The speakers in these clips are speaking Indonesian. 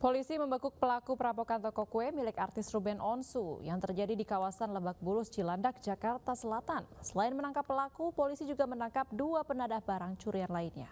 Polisi membekuk pelaku perampokan toko kue milik artis Ruben Onsu yang terjadi di kawasan Lebak Bulus, Cilandak, Jakarta Selatan. Selain menangkap pelaku, polisi juga menangkap 2 penadah barang curian lainnya.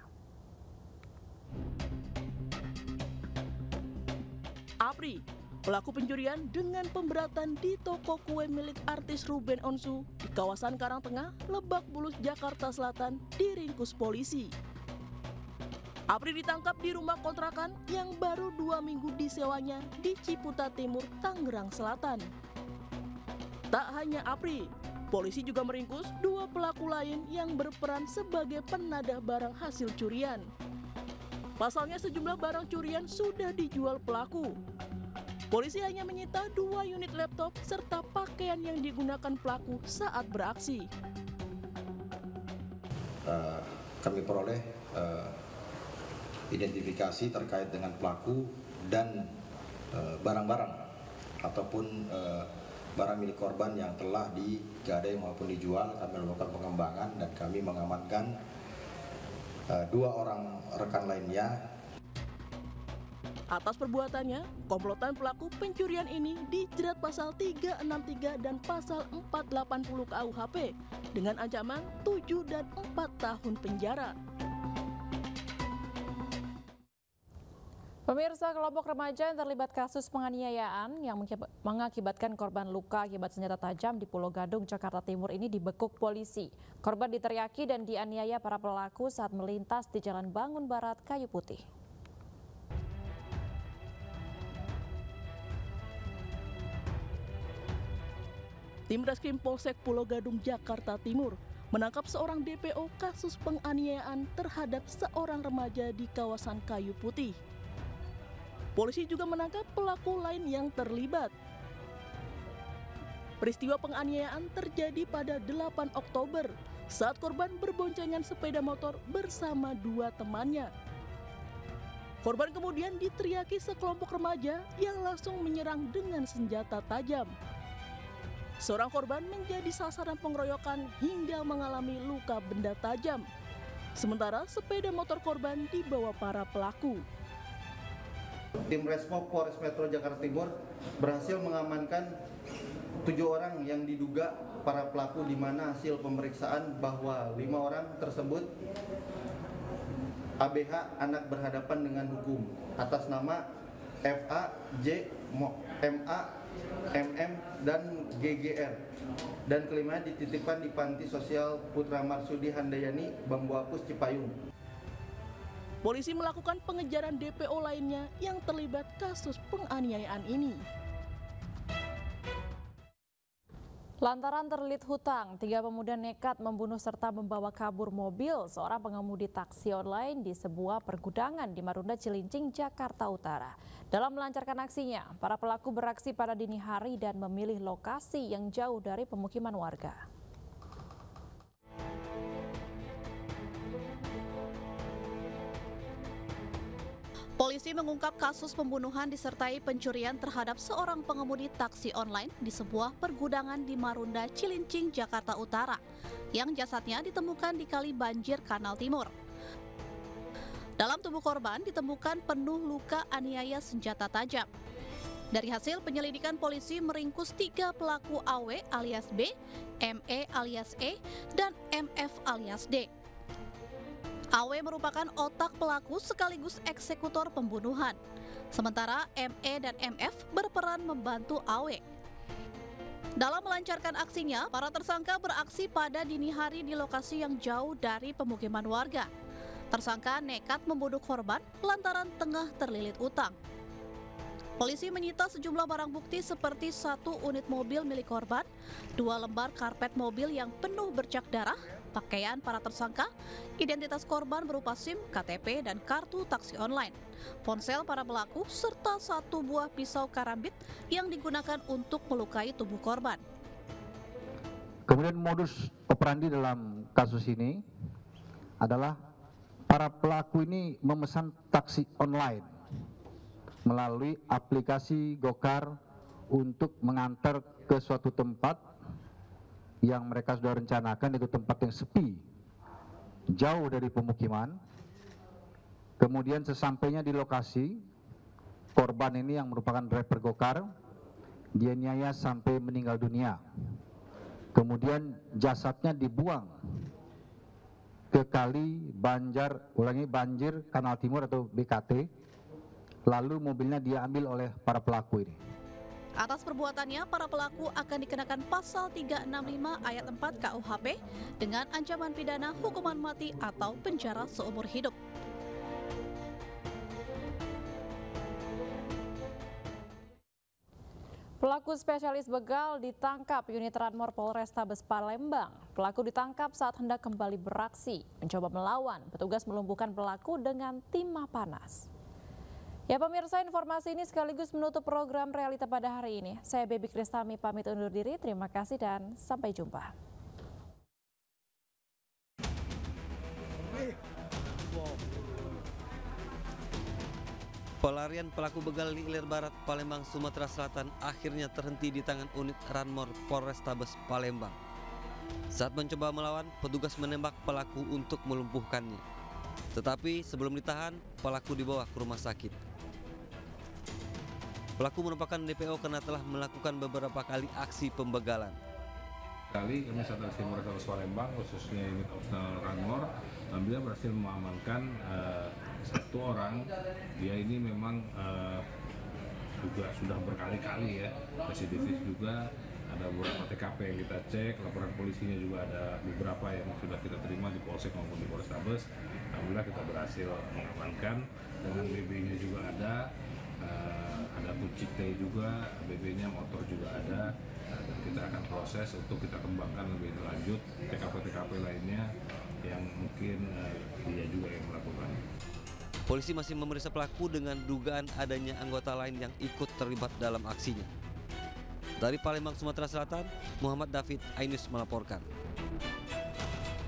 Apri, pelaku pencurian dengan pemberatan di toko kue milik artis Ruben Onsu di kawasan Karangtengah, Lebak Bulus, Jakarta Selatan diringkus polisi. Apri ditangkap di rumah kontrakan yang baru 2 minggu disewanya di Ciputa Timur, Tangerang Selatan. Tak hanya Apri, polisi juga meringkus 2 pelaku lain yang berperan sebagai penadah barang hasil curian. Pasalnya sejumlah barang curian sudah dijual pelaku. Polisi hanya menyita 2 unit laptop serta pakaian yang digunakan pelaku saat beraksi. Kami peroleh identifikasi terkait dengan pelaku dan barang-barang ataupun barang milik korban yang telah digadai maupun dijual. Kami melakukan pengembangan dan kami mengamankan 2 orang rekan lainnya. Atas perbuatannya, komplotan pelaku pencurian ini dijerat pasal 363 dan pasal 480 KUHP dengan ancaman 7 dan 4 tahun penjara. Pemirsa, kelompok remaja yang terlibat kasus penganiayaan yang mengakibatkan korban luka akibat senjata tajam di Pulau Gadung, Jakarta Timur ini dibekuk polisi. Korban diteriaki dan dianiaya para pelaku saat melintas di Jalan Bangun Barat, Kayu Putih. Tim Reskrim Polsek Pulau Gadung, Jakarta Timur menangkap seorang DPO kasus penganiayaan terhadap seorang remaja di kawasan Kayu Putih. Polisi juga menangkap pelaku lain yang terlibat. Peristiwa penganiayaan terjadi pada 8 Oktober saat korban berboncengan sepeda motor bersama 2 temannya. Korban kemudian diteriaki sekelompok remaja yang langsung menyerang dengan senjata tajam. Seorang korban menjadi sasaran pengeroyokan hingga mengalami luka benda tajam. Sementara sepeda motor korban dibawa para pelaku. Tim Resmo Polres Metro Jakarta Timur berhasil mengamankan 7 orang yang diduga para pelaku, di mana hasil pemeriksaan bahwa 5 orang tersebut ABH anak berhadapan dengan hukum atas nama FA, J, MA, MM, dan GGR. Dan kelimanya dititipkan di Panti Sosial Putra Marsudi Handayani, Bambu Apus, Cipayung. Polisi melakukan pengejaran DPO lainnya yang terlibat kasus penganiayaan ini. Lantaran terlilit hutang, 3 pemuda nekat membunuh serta membawa kabur mobil seorang pengemudi taksi online di sebuah pergudangan di Marunda, Cilincing, Jakarta Utara. Dalam melancarkan aksinya, para pelaku beraksi pada dini hari dan memilih lokasi yang jauh dari pemukiman warga. Polisi mengungkap kasus pembunuhan disertai pencurian terhadap seorang pengemudi taksi online di sebuah pergudangan di Marunda, Cilincing, Jakarta Utara, yang jasadnya ditemukan di Kali Banjir, Kanal Timur. Dalam tubuh korban ditemukan penuh luka aniaya senjata tajam. Dari hasil penyelidikan, polisi meringkus 3 pelaku AW alias B, ME alias E, dan MF alias D. AW merupakan otak pelaku sekaligus eksekutor pembunuhan. Sementara ME dan MF berperan membantu AW. Dalam melancarkan aksinya, para tersangka beraksi pada dini hari di lokasi yang jauh dari pemukiman warga. Tersangka nekat membunuh korban lantaran tengah terlilit utang. Polisi menyita sejumlah barang bukti seperti 1 unit mobil milik korban, 2 lembar karpet mobil yang penuh bercak darah, pakaian para tersangka, identitas korban berupa SIM, KTP, dan kartu taksi online, ponsel para pelaku, serta 1 buah pisau karambit yang digunakan untuk melukai tubuh korban. Kemudian modus operandi dalam kasus ini adalah para pelaku ini memesan taksi online melalui aplikasi Gokar untuk mengantar ke suatu tempat yang mereka sudah rencanakan, itu tempat yang sepi, jauh dari pemukiman. Kemudian sesampainya di lokasi, korban ini yang merupakan driver gokar, dia niaya sampai meninggal dunia. Kemudian jasadnya dibuang ke kali Banjir Kanal Timur atau BKT, lalu mobilnya diambil oleh para pelaku ini. Atas perbuatannya, para pelaku akan dikenakan pasal 365 ayat 4 KUHP dengan ancaman pidana hukuman mati atau penjara seumur hidup. Pelaku spesialis begal ditangkap unit Ranmor Polrestabes Palembang. Pelaku ditangkap saat hendak kembali beraksi, mencoba melawan. Petugas melumpuhkan pelaku dengan timah panas. Ya pemirsa, informasi ini sekaligus menutup program Realita pada hari ini. Saya Baby Kristami pamit undur diri. Terima kasih dan sampai jumpa. Pelarian pelaku begal di Ilir Barat, Palembang, Sumatera Selatan akhirnya terhenti di tangan unit Ranmor Polrestabes Palembang. Saat mencoba melawan, petugas menembak pelaku untuk melumpuhkannya. Tetapi sebelum ditahan, pelaku dibawa ke rumah sakit. Pelaku merupakan DPO karena telah melakukan beberapa kali aksi pembegalan. Kali kami Satreskrim Polrestabes Palembang, khususnya unit opsional Ranmor, alhamdulillah berhasil mengamankan satu orang. Dia ini memang juga sudah berkali-kali ya residivis juga. Ada beberapa TKP yang kita cek, laporan polisinya juga ada beberapa yang sudah kita terima di Polsek maupun di Polrestabes. Alhamdulillah kita berhasil mengamankan, dengan BB-nya juga ada kunci T juga, BB-nya, motor juga ada. Dan kita akan proses untuk kita kembangkan lebih lanjut TKP-TKP lainnya yang mungkin dia juga yang melakukan. Polisi masih memeriksa pelaku dengan dugaan adanya anggota lain yang ikut terlibat dalam aksinya. Dari Palembang, Sumatera Selatan, Muhammad David Ainus melaporkan.